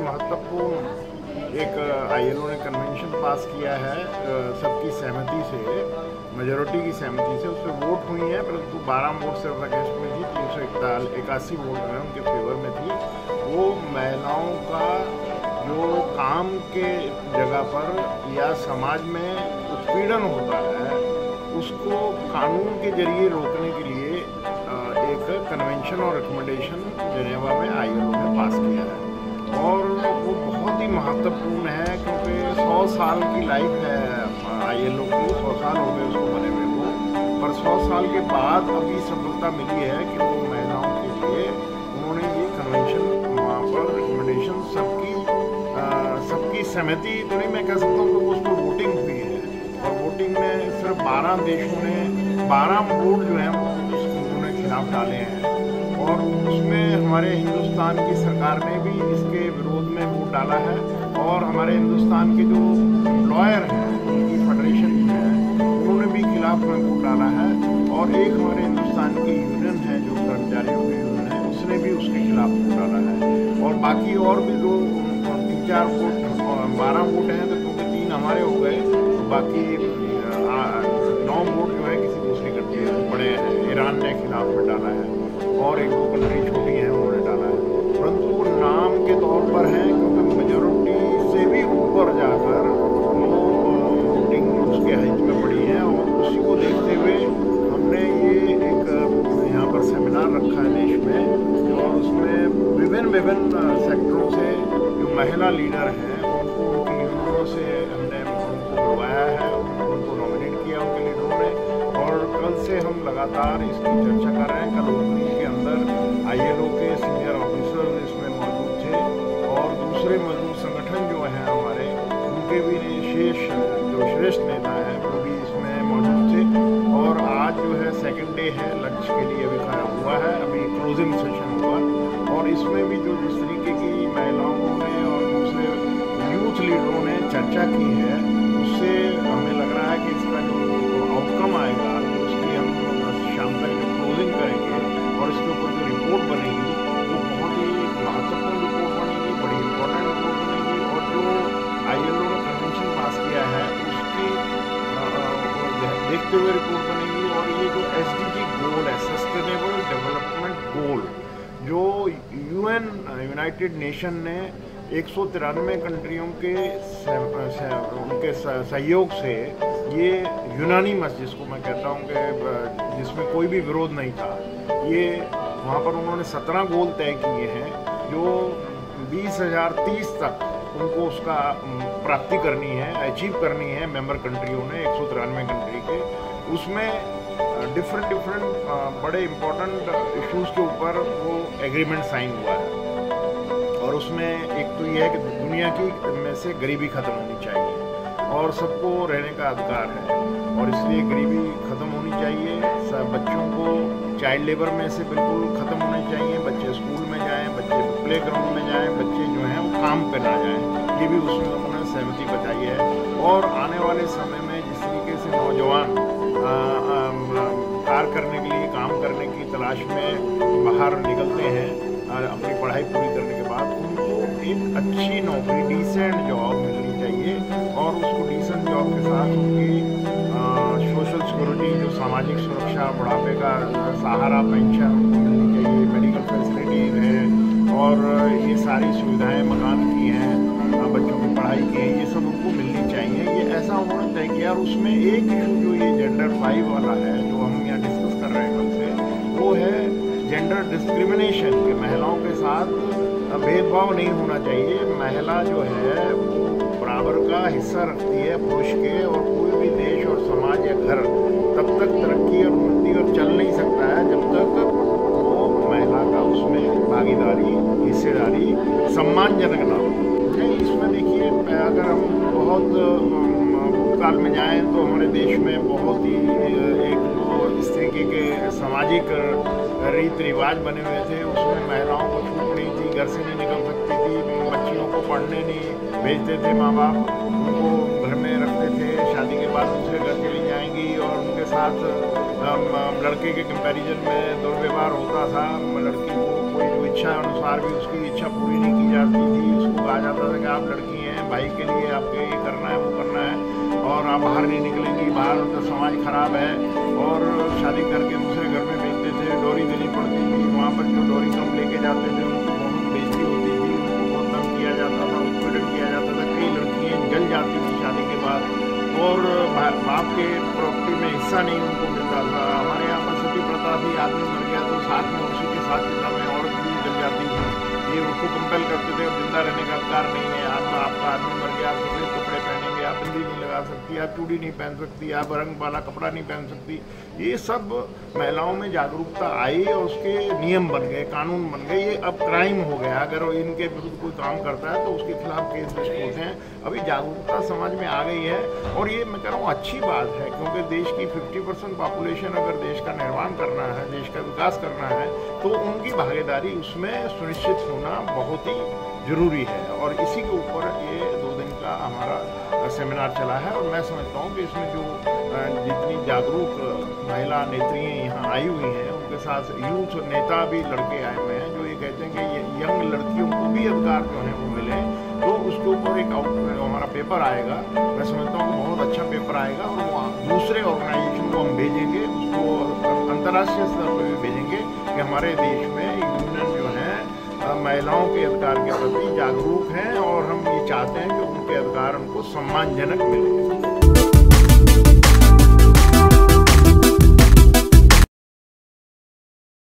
महत्वपूर्ण एक ILO ने कन्वेंशन पास किया है सबकी सहमति से, मेजॉरिटी की सहमति से। उस पर वोट हुई है, परंतु 12 वोट सिर्फ अगेंस्ट में थी, 381 वोट जो है उनके फेवर में थी। वो महिलाओं का जो काम के जगह पर या समाज में उत्पीड़न होता है उसको कानून के जरिए रोकने के लिए एक कन्वेंशन और रिकमेंडेशन जेनेवा में ILO ने पास किया है। और वो बहुत ही महत्वपूर्ण है क्योंकि 100 साल की लाइफ है ILO की, 100 साल हो गए उसको बने हुए को, पर 100 साल के बाद अभी सफलता मिली है कि वो महिलाओं के लिए उन्होंने ये कन्वेंशन वहाँ पर रिकमेंडेशन सबकी सहमति तो नहीं मैं कह सकता हूँ, तो उस पर वोटिंग हुई है। और वोटिंग में सिर्फ 12 देशों ने 12 वोट जो हैं वो उन्होंने खिलाफ डाले हैं। और उसमें हमारे हिंदुस्तान की सरकार ने भी इसके विरोध में वोट डाला है। और हमारे हिंदुस्तान के जो लॉयर हैं उनकी फेडरेशन है उन्होंने भी खिलाफ में वोट डाला है। और एक हमारे हिंदुस्तान की यूनियन है जो कर्मचारियों की यूनियन है उसने भी उसके खिलाफ वोट डाला है। और बाकी और भी जो 3-4 वोट 12 वोट हैं तो क्योंकि 3 हमारे हो गए, तो बाकी 9 वोट जो है किसी दूसरी कंट्री बड़े ईरान ने खिलाफ में डाला है और 1-2 कंट्री छोटी हैं उन्होंने डाला है। परंतु वो नाम के तौर पर हैं क्योंकि मेजॉरिटी से भी ऊपर जाकर वो वोटिंग उसके हित में पड़ी है। और उसी को देखते हुए हमने ये एक यहाँ पर सेमिनार रखा है देश में, और उसमें विभिन्न सेक्टरों से जो महिला लीडर हैं उनको उनकी यूनियनों से हमने उनको बुलवाया है, उनको नॉमिनेट किया उनके लीडरों ने। और कल से हम लगातार इसकी चर्चा कर रहे हैं। कल ओपनिंग के अंदर ILO के सीनियर ऑफिसर इसमें मौजूद थे और दूसरे मजदूर संगठन जो हैं हमारे उनके भी जो श्रेष्ठ नेता हैं वो भी इसमें मौजूद थे। और आज जो है सेकंड डे है, लंच के लिए अभी खाया हुआ है, अभी क्लोजिंग सेशन हुआ। और इसमें भी जो जिस तरीके की महिलाओं ने और दूसरे यूथ लीडरों ने चर्चा की है उससे हमें लग रहा है कि इसका जो आउटकम आएगा उसकी हम शाम तक जो क्लोजिंग करेंगे और इसके ऊपर जो रिपोर्ट बनेगी वो बहुत ही महत्वपूर्ण रिपोर्ट बनेगी, बड़ी इंपॉर्टेंट रिपोर्ट बनेगी। और जो ILO ने कन्वेंशन पास किया है उसकी देखते हुए रिपोर्ट बनेगी। और ये जो SDG गोल है, सस्टेनेबल डेवलपमेंट गोल, जो यूनाइटेड नेशन ने 193 कंट्रियों के उनके सहयोग से ये यूनानिमस जिसको मैं कहता हूँ कि जिसमें कोई भी विरोध नहीं था, ये वहाँ पर उन्होंने 17 गोल तय किए हैं जो 2030 तक उनको उसका प्राप्ति करनी है, अचीव करनी है मेंबर कंट्रियों ने 193 कंट्री के। उसमें डिफरेंट बड़े इम्पोर्टेंट इश्यूज़ के ऊपर वो एग्रीमेंट साइन हुआ है। और उसमें एक तो ये है कि दुनिया की में से गरीबी ख़त्म होनी चाहिए और सबको रहने का अधिकार है, और इसलिए गरीबी ख़त्म होनी चाहिए। सब बच्चों को चाइल्ड लेबर में से बिल्कुल ख़त्म होने चाहिए, बच्चे स्कूल में जाएं, बच्चे प्ले ग्राउंड में जाएं, बच्चे जो हैं वो काम पे ना जाएं, ये भी उसमें उन्होंने सहमति बताई है। और आने वाले समय में जिस तरीके से नौजवान कार्य करने के लिए, काम करने की तलाश में बाहर निकलते हैं अपनी पढ़ाई पूरी करने के बाद, उनको एक अच्छी नौकरी, डिसेंट जॉब मिलनी चाहिए। और उसको डिसेंट जॉब के साथ उनकी सोशल सिक्योरिटी, जो सामाजिक सुरक्षा, बुढ़ापे का सहारा, पेंशन उनको मिलनी चाहिए, मेडिकल फैसिलिटीज़ हैं और ये सारी सुविधाएं मकान की हैं, बच्चों की पढ़ाई की हैं, ये सब उनको मिलनी चाहिए। ये ऐसा उन्होंने तय किया। और उसमें एक इशू जो ये जेंडर 5 वाला है जो हम यहाँ डिस्कस कर रहे हैं कल से, वो है जेंडर डिस्क्रिमिनेशन, कि महिलाओं के साथ भेदभाव नहीं होना चाहिए। महिला जो है वो बराबर का हिस्सा रखती है पुरुष के, और कोई भी देश और समाज या घर तब तक तरक्की और उन्नति और चल नहीं सकता है जब तक वो महिला का उसमें भागीदारी, हिस्सेदारी सम्मानजनक ना हो। इसमें देखिए, अगर हम बहुत काल में जाएं तो हमारे देश में बहुत ही एक तो इस तरीके के सामाजिक रीति रिवाज बने हुए थे, उसमें महिलाओं को छूट नहीं थी, घर से नहीं निकल सकती थी, बच्चियों को पढ़ने नहीं भेजते थे माँ बाप, उनको घर में रखते थे, शादी के बाद दूसरे घर चली जाएंगी और उनके साथ लड़के के कंपैरिजन में दुर्व्यवहार होता था। लड़की को कोई इच्छा अनुसार भी उसकी इच्छा पूरी नहीं की जाती थी। उसको कहा जाता था कि आप लड़की हैं, भाई के लिए आपके ये करना है वो करना है और आप बाहर नहीं निकलेंगी, बाहर तो समाज खराब है। और शादी करके दूसरे घर में भेजते थे, डोरी देनी पड़ती थी। वहाँ पर जो डोरी कम लेके जाते थे उनको बहुत बेइज्जती होती थी, उनको बहुत तंग किया जाता था, उत्पीड़न किया जाता था। कई लड़कियाँ जल जाती थी शादी के बाद और बाप के प्रॉपर्टी में हिस्सा नहीं उनको मिलता था। हमारे यहाँ पर सती प्रथा थी, आदमी मर गया तो साथ में उसी के साथ चिता में औरत भी जल जाती थी। ये उसको कंपेल करते थे, जिंदा रहने का अधिकार नहीं है, आपका आदमी मर गया, आप सफेद कपड़े पहनेंगे, आप बिंदी नहीं लगा सकती, आप चूड़ी नहीं पहन सकती, आप रंग वाला कपड़ा नहीं पहन सकती। ये सब महिलाओं में जागरूकता आई और उसके नियम बन गए, कानून बन गए। ये अब क्राइम हो गया, अगर इनके विरुद्ध कोई काम करता है तो उसके खिलाफ केस रजिस्टर होते हैं। अभी जागरूकता समाज में आ गई है और ये मैं कह रहा हूँ अच्छी बात है, क्योंकि देश की 50% पॉपुलेशन अगर देश का निर्माण करना है, देश का विकास करना है, तो उनकी भागीदारी उसमें सुनिश्चित होना बहुत ही जरूरी है। और इसी के ऊपर ये 2 दिन का हमारा सेमिनार चला है और मैं समझता हूँ कि इसमें जो जितनी जागरूक महिला नेत्रियाँ यहाँ आई हुई हैं, उनके साथ यूथ नेता भी लड़के आए हुए हैं जो ये कहते हैं कि ये यंग लड़कियों को भी अधिकार जो है वो मिले। तो उसके ऊपर एक हमारा पेपर आएगा, मैं समझता हूँ बहुत अच्छा पेपर आएगा और वो दूसरे ऑर्गेनाइजेशन को हम भेजेंगे, उसको अंतर्राष्ट्रीय स्तर पर भी भेजेंगे कि हमारे देश में यूनियन जो है महिलाओं के अधिकार के प्रति जागरूक हैं और हम ये चाहते हैं कि उनके अधिकार उनको सम्मानजनक मिले।